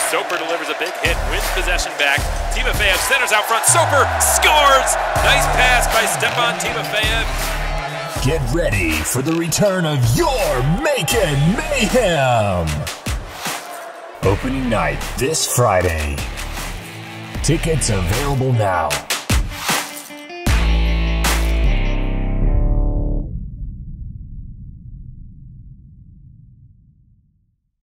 Soper delivers a big hit, wins possession back. Timofeyev centers out front. Soper scores! Nice pass by Stepan Timofeyev. Get ready for the return of your Macon Mayhem! Opening night this Friday. Tickets available now.